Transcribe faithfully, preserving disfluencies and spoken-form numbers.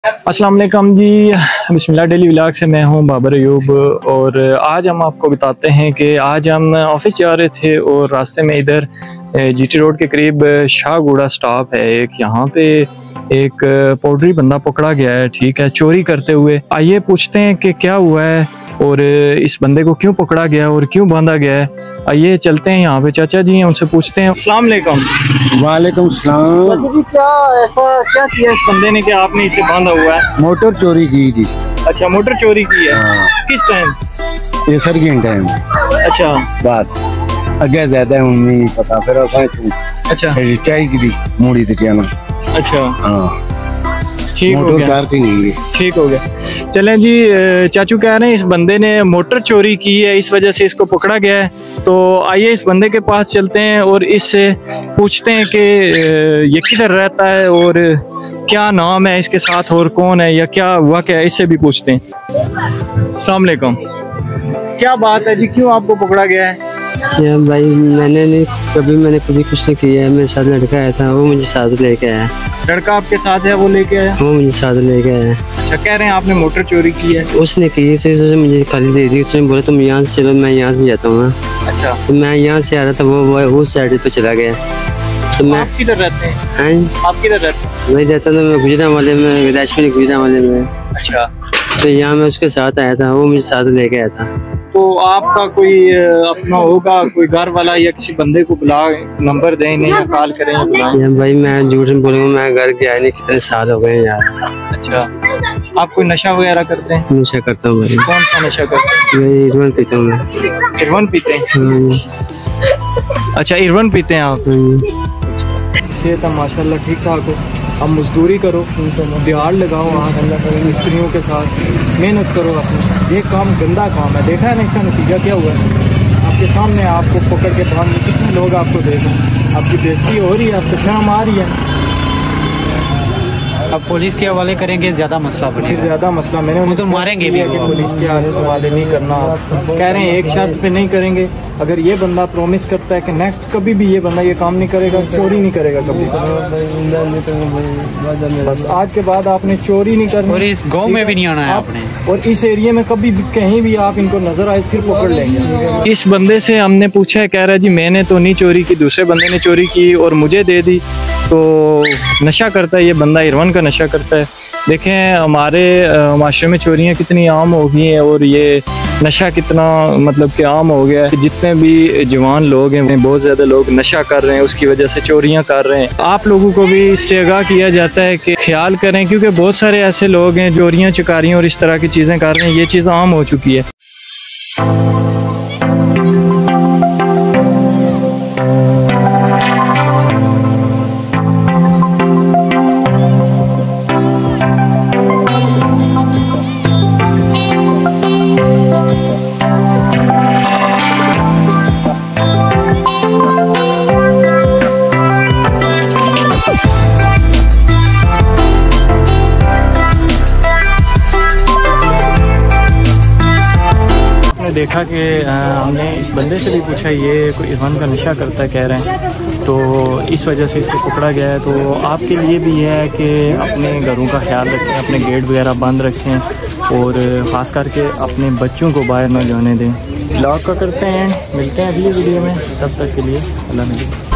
अस्सलाम वालेकुम जी, बिस्मिल्लाह daily vlog से मैं हूं बाबर अयूब। और आज हम आपको बताते हैं कि आज हम ऑफिस जा रहे थे और रास्ते में इधर जीटी रोड के करीब शाहगुड़ा स्टॉप है एक, यहाँ पे एक पोल्ट्री बंदा पकड़ा गया है, ठीक है, चोरी करते हुए। आइए पूछते हैं कि क्या हुआ है और इस बंदे को क्यों पकड़ा गया है और क्यों बांधा गया है। आइए चलते हैं, यहाँ पे चाचा जी हैं, उनसे पूछते हैं। अस्सलाम वालेकुम। वालेकुम सलाम। जी क्या ऐसा क्या किया इस बंदे ने कि आपने इसे बांधा हुआ है? मोटर चोरी की जी। अच्छा, मोटर चोरी की है। हाँ। किस टाइम? ये सर के टाइम। अच्छा, बस अगे ज्यादा हूं नहीं पता, फिर असा अच्छा चाय की दी मूड़ी ते जाना। अच्छा हाँ, ठीक हो मोटर गया, कार की नहीं है। ठीक हो गया। चलें जी, चाचू कह रहे हैं इस बंदे ने मोटर चोरी की है, इस वजह से इसको पकड़ा गया है। तो आइए इस बंदे के पास चलते हैं और इससे पूछते हैं कि ये किधर रहता है और क्या नाम है इसके साथ और कौन है या क्या हुआ क्या है, इससे भी पूछते हैं। अस्सलाम वालेकुम। क्या बात है जी, क्यों आपको पकड़ा गया है? या भाई मैंने नहीं कभी मैंने कभी कुछ नहीं किया है। मेरे साथ लड़का आया था, वो मुझे साथ लेके आया। लड़का आपके साथ है, वो लेके आया? वो मुझे साथ लेके आया। अच्छा, कह रहे हैं आपने मोटर चोरी की है? उसने की से उसने मुझे खाली दे दी। उसने बोला तुम यहाँ से चलो, मैं यहाँ से जाता हूँ। अच्छा, तो मैं यहाँ से आ रहा था, वो वो उस साइड पे चला गया। तो मैं आप किधर रहते हैं? हैं आप किधर रहते हैं? मैं रहता था, मैं गुजरा वाले में, विलासपुर गुजरा वाले में। अच्छा, तो यहाँ मैं उसके साथ आया था, वो मुझे साथ लेके आया था। तो आपका कोई अपना होगा, कोई घर वाला या किसी बंदे को बुला, नंबर दें नहीं या कॉल करें या बुलाएं? या भाई मैं झूठ नहीं बोलूँगा, मैं घर गया नहीं, कितने साल हो गए यार। अच्छा, आप कोई नशा वगैरह करते हैं? नशा करता हूँ भाई। कौन सा नशा करते हैं? मैं इरवन पीता हूँ। मैं इरवन पीते हैं? हम्म, अच्छा, इरवन पीते हैं आप। हम्म। सेहत है माशाल्लाह ठीक ठाक हो। अब मजदूरी करो, दिहाड़ लगाओ, आप मिस्त्रियों के साथ मेहनत करो अपनी। ये काम गंदा काम है, देखा है ना इसका नतीजा क्या हुआ है? आपके सामने आपको पकड़ के बांध, कितने लोग आपको देख रहे हैं, आपकी बेइज्जती हो रही है, आपको शर्म आ रही है। अब पुलिस के हवाले करेंगे, ज्यादा मसला फिर बढ़ेगा। ज्यादा मसला मैंने वो उन्हें तो मारेंगे भी कि वो। पुलिस के हवाले नहीं करना। कह रहे हैं एक शर्त पे नहीं करेंगे, अगर ये बंदा प्रॉमिस करता है कि नेक्स्ट कभी भी ये बंदा ये काम नहीं करेगा, चोरी नहीं करेगा कभी, बस आज के बाद आपने चोरी नहीं करनी और इस गांव में भी नहीं आना है आप, आपने। और इस एरिया में कभी भी कहीं भी आप इनको नजर आए फिर पकड़ लेंगे। इस बंदे से हमने पूछा है, कह रहा है जी मैंने तो नहीं चोरी की, दूसरे बंदे ने चोरी की और मुझे दे दी। तो नशा करता है ये बंदा, इरवन का नशा करता है। देखें हमारे माशरे में चोरियां कितनी आम हो गई हैं और ये नशा कितना मतलब कि आम हो गया है। जितने भी जवान लोग हैं, बहुत ज़्यादा लोग नशा कर रहे हैं, उसकी वजह से चोरियां कर रहे हैं। आप लोगों को भी इससे आगाह किया जाता है कि ख्याल करें, क्योंकि बहुत सारे ऐसे लोग हैं चोरियां चकारियां और इस तरह की चीज़ें कर रहे हैं। ये चीज़ आम हो चुकी है। देखा कि हमने इस बंदे से भी पूछा, ये कोई इरफान का नशा करता है कह रहे हैं, तो इस वजह से इसको पकड़ा गया है। तो आपके लिए भी ये है कि अपने घरों का ख्याल रखें, अपने गेट वगैरह बंद रखें और ख़ास करके अपने बच्चों को बाहर न जाने दें। ब्लॉग का करते हैं, मिलते हैं अगली वीडियो में, तब तक के लिए अल्लाह हाफ़िज़।